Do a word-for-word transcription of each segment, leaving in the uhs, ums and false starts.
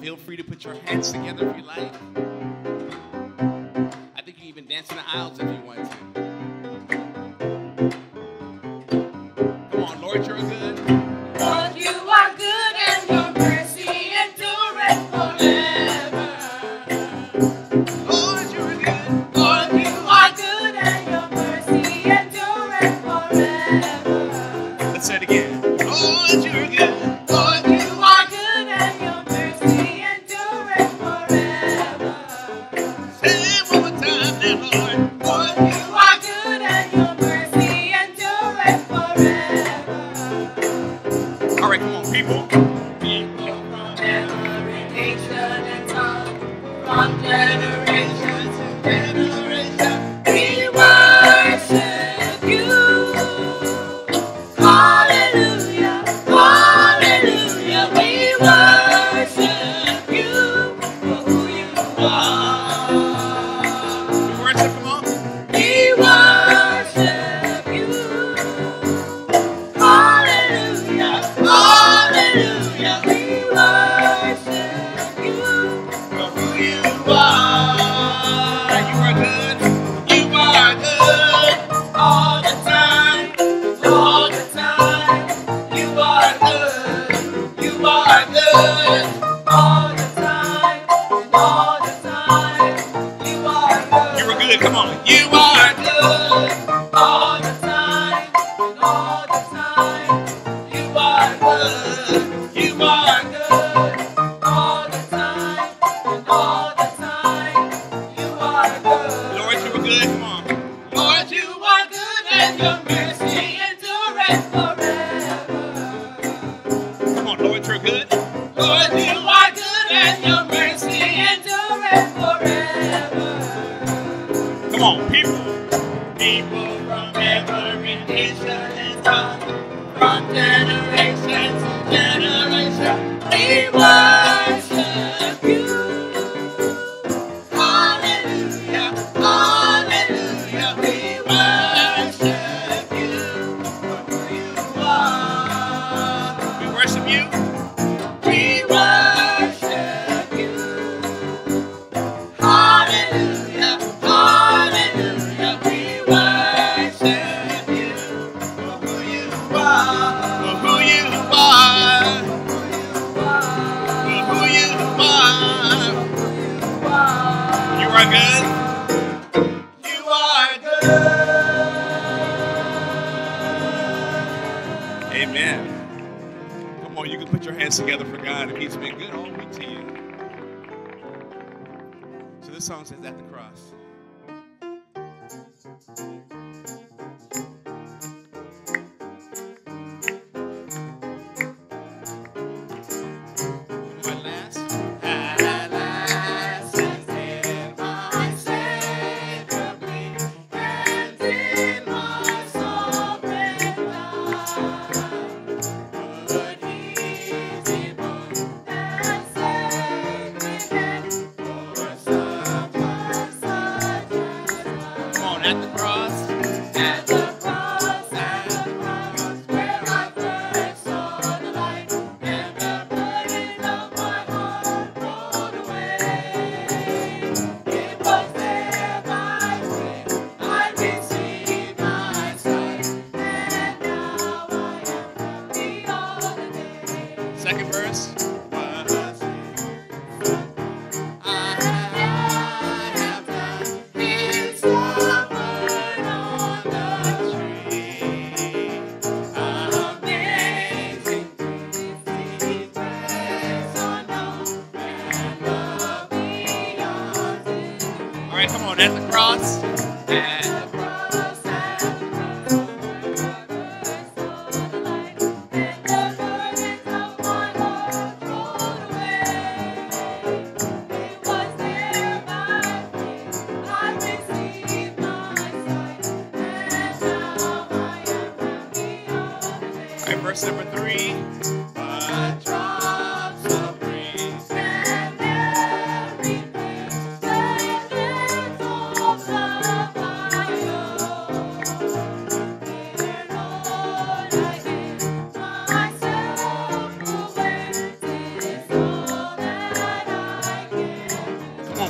Feel free to put your hands together if you like. I think you can even dance in the aisles if you want to. Come on, Lord, you're good. Lord, you are good and your mercy endureth forever. Lord, you're good. Lord, you are good and your mercy endureth forever. Let's say it again. Lord, you're good. Lord, you are good and your mercy endureth forever. Say it one more time now, Lord. Lord, you are good and your mercy endureth forever. All right, come on, people. People from every nation and tongue, from generation to generation, we worship you. Hallelujah, hallelujah, we worship you for who you are. We worship, come on. We worship you. Hallelujah, hallelujah, we worship you for who you are. You are good. You are good. All the time, all the time, you are good. You are good. All the time, all the time, you are good. You are good. Come on. You are good. Good. All the time, all the time, you are good. You are good. All the time, all the time, you are good. Lord, you are good. Come on. Lord, you are good and your mercy endureth forever. Come on, Lord, you're good. Lord, you are good and your mercy endureth forever. Come on, people. People from every nation and tongue, from generation to generation, we worship you. Hallelujah, hallelujah, we worship you for who you are. We worship you. We worship you. Hallelujah, hallelujah, we worship you for who you are. For who you are. For who you are. You are good. You are good. Amen. Come on, you can put your hands together for God if He's been good all week to you. So this song says, At the Cross. One last. At last, in my Savior bleed, and in my surrender, put His wound and sacred hand for some such as Come on, at the cross. At the cross, at the cross, where I first saw the light, and the burden of my heart rolled away. It was there by faith I received my sight, and now I am happy all the day. Second verse. I have done His suffered on the tree. Amazing grace, His grace unknown, and love beyond degree. All right, come on, at the cross. At the cross, at the cross, where I first saw the light, and the burdens of my heart rolled away. It was there by faith I received my sight, and now I am happy all the day. All right, verse number three. But drops of breeze and every place, fragrance of love I owe. Dear Lord, I give myself away. 'Tis all that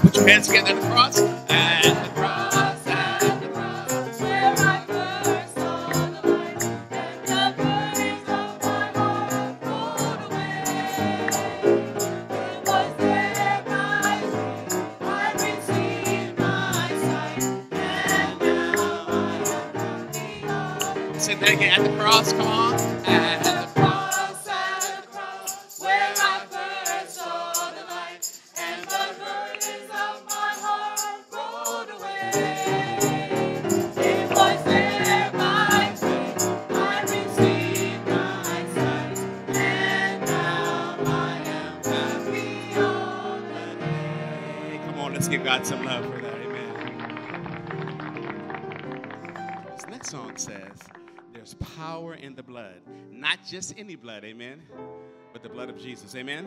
Put your hands together at the cross. At the cross, at the cross, where I first saw the light, and the burdens of my heart rolled away. It was there by faith I received my sight, and now I am happy. Say that again. At the cross, come on. At At the cross, at the cross, where I first saw the light, and the burdens of my heart rolled away. It was there by faith I received my sight, and now I am happy all the day. Come on, let's give God some love for that. Amen. This next song says, there's power in the blood. Not just any blood, amen, but the blood of Jesus, amen.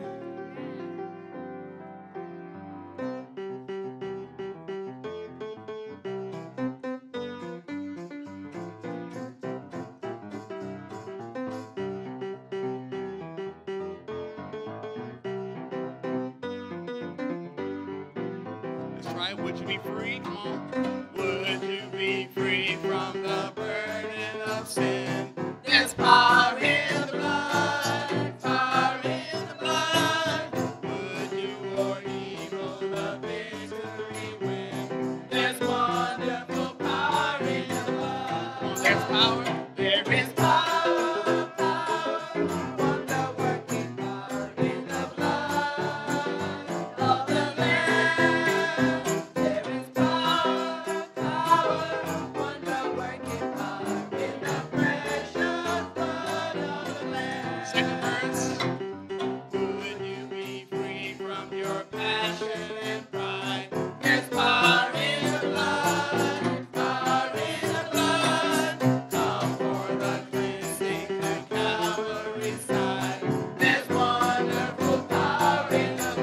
Let's try it. Would you be free? Come on. Would you be free from the burden of sin? There's power in the blood, power in the blood. Would you For evil the victory win. There's wonderful power in the blood. There's power. There is power, power, wonder-working power in the blood of the Lamb. There is power, power, wonder-working power in the precious blood of the Lamb. Second verse. Would you be free from your passion and pride? There's power in the blood, power in the blood. Come for the cleansing at Calvary's side. There's wonderful power in the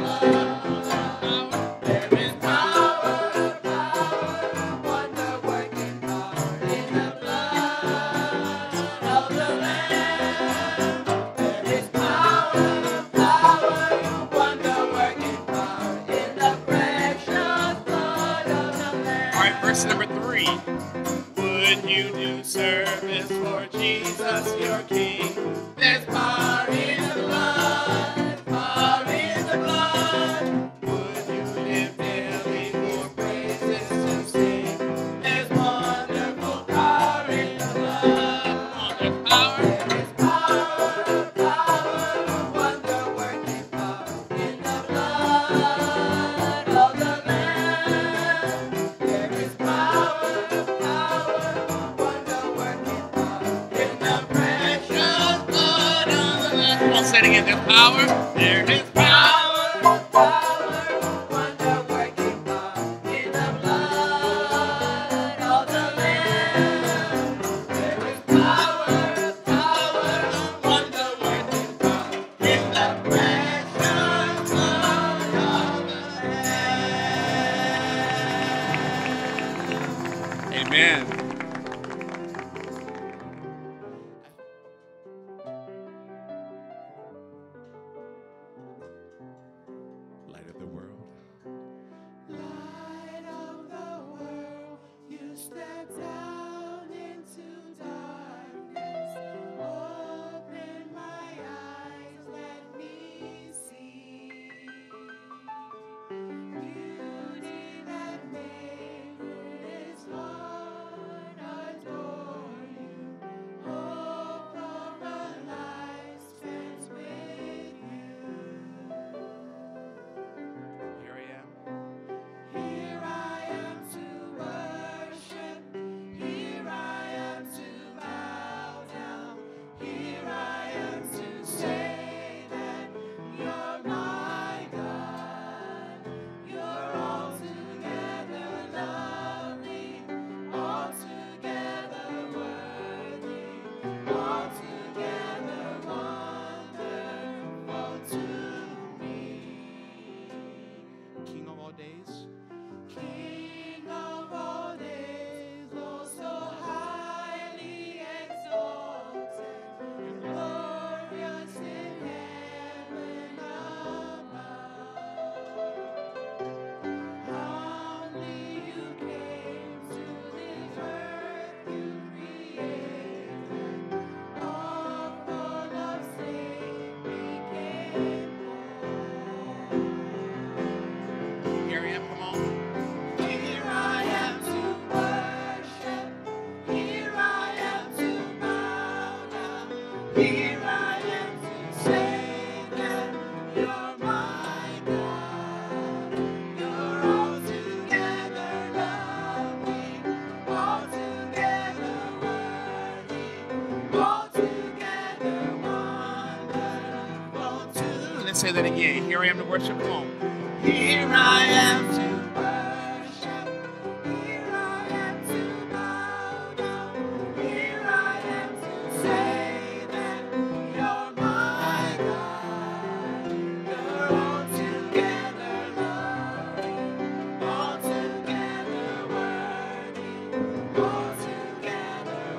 blood. There is power, power, wonder-working power in the blood of the Lamb. There is power, power, wonder-working power in the precious blood of the Lamb. All right, verse number three. Would you do service for Jesus, your King? There's power in the blood, power in the blood. Would you live daily for Praises to sing. There's wonderful power in the blood. there's power? There is power, power, wonder-working power in the blood of the Lamb. There is power, power, wonder-working power in the precious blood of the Lamb. Come on, say it again. There's power. There is power. Power, power, wonder-working power in the blood of the Lamb. There is power, power, wonder-working power in the precious blood of the Lamb. Amen. Here I am to say that you're my God. You're altogether lovely, altogether worthy, altogether wonderful too. Let's say that again. Here I am to worship. Come on. Here I am to worship. Here I am to bow down. Here I am to say that you're my God. You're altogether lovely, altogether worthy, altogether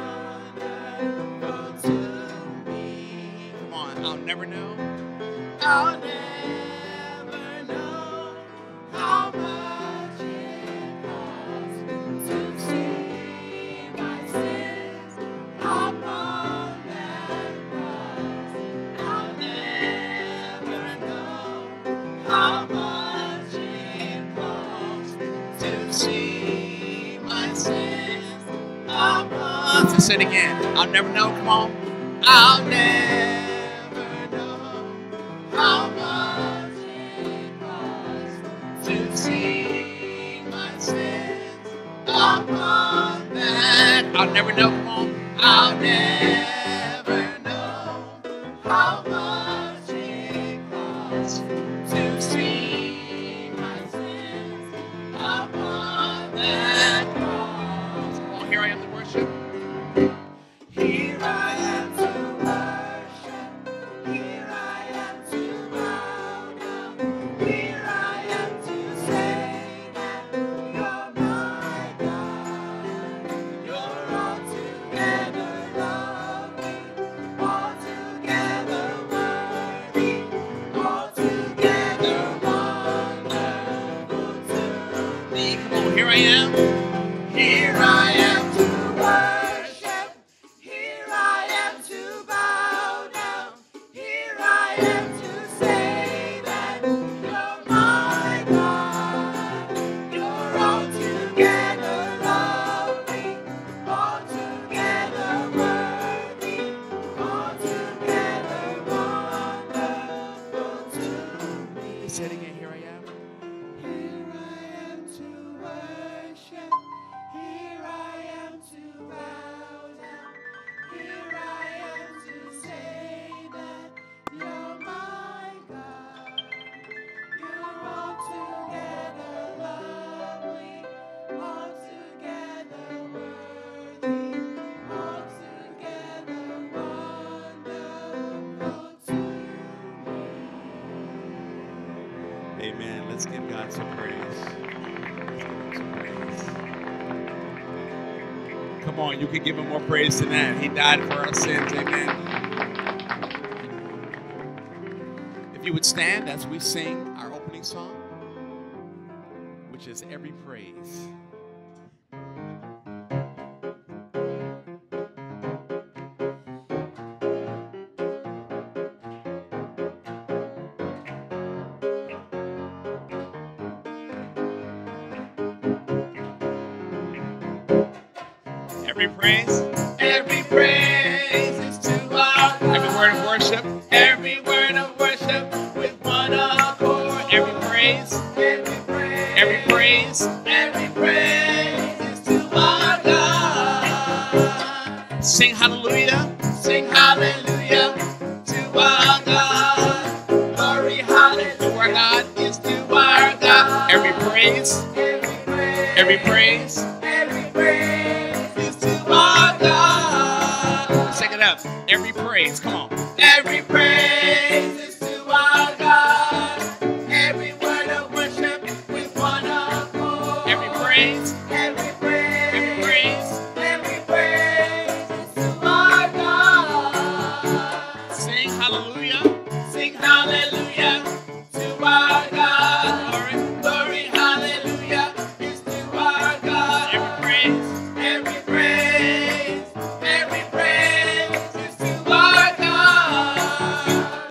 wonderful to me. Come on. I'll never know. I'll never know how much it costs to see my sins upon that cross. I'll never know how much it costs to see my sins upon. Let's say it again. I'll never know. Come on. I'll never know how much it costs to see my sins upon that. I'll never know. Come on. I'll never know how much it costs to see my sins upon that cross. Come on. Here I am to worship. Here I am to worship. Here I am to bow down. Here I am to say that you're my God. You're altogether lovely, altogether worthy, altogether wonderful to me. Come on. Here I am. Here I am to worship. Here I am to bow down. Here I am to say that you're my God. You're altogether lovely, altogether worthy, altogether wonderful to me. Say it again. Here I am. Here I am to worship. Here I am to bow down. Here I am to say that you're my God. You're altogether lovely, altogether worthy, altogether wonderful to me. Amen. Let's give God some praise. Let's give him some praise. Come on, you can give him more praise than that. He died for our sins. Amen. If you would stand as we sing our opening song, which is Every Praise. Every praise, Every praise is to our God. every word of worship, Every word of worship with one accord. every praise, Every praise, every praise. every praise is to our God. Sing hallelujah. Sing hallelujah to our God. Glory, hallelujah. To our God. Is to our God. Every praise, Every praise, every praise. every praise is to our God. Let's take it up. Every praise. Come on. Every praise is to our God. Every word of worship with one accord. Every praise, Every praise, every praise. every praise is to our God. Sing hallelujah. Sing hallelujah to our God. Glory. Glory, hallelujah is to our God. Every praise, Every praise, every praise is to our God.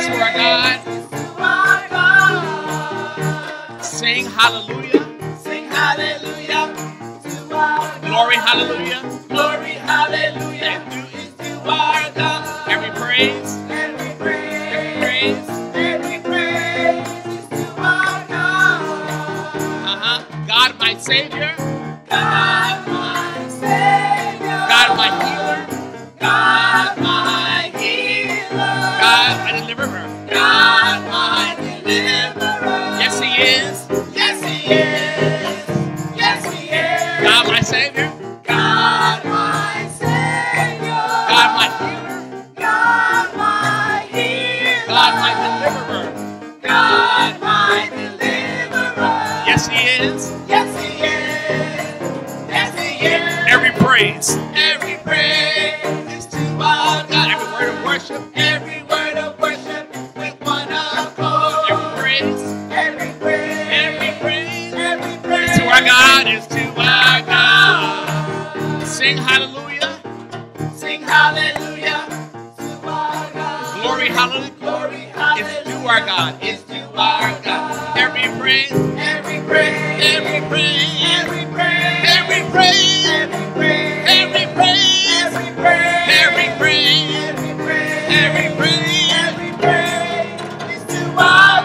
is to our God. Our God. Sing hallelujah. Sing hallelujah to our God. Glory, hallelujah. Glory, hallelujah is to our God. Every praise, Every praise, praise. every praise is to our God. Uh-huh. God, my Savior. God, my Savior. God, my healer. God, my healer. God, my deliverer. God, my deliverer. Yes, He is. Yes, He is. Yes, He is. God, my Savior. God, my Savior. God, my healer. God, my healer. God, my deliverer. God, my deliverer. Yes, He is. Yes, He is. Yes, He is. Every praise. Every praise is to our God. Every word of worship. Every word of worship with one accord. Every praise. Every praise. Every praise. Every praise To our God is to our God. Sing hallelujah. Sing hallelujah to our God. Glory, hallelujah. Glory, Is hallelujah to our God. is to our God. Every praise. Every praise. Every praise. Every praise. Every praise. Every praise. Every praise. Every praise. Every praise. Every praise. Every praise. Every praise is to our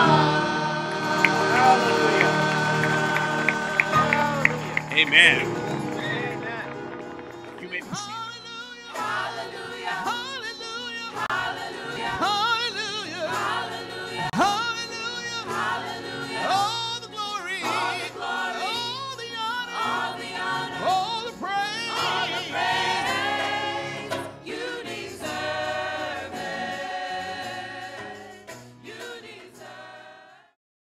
God. Amen.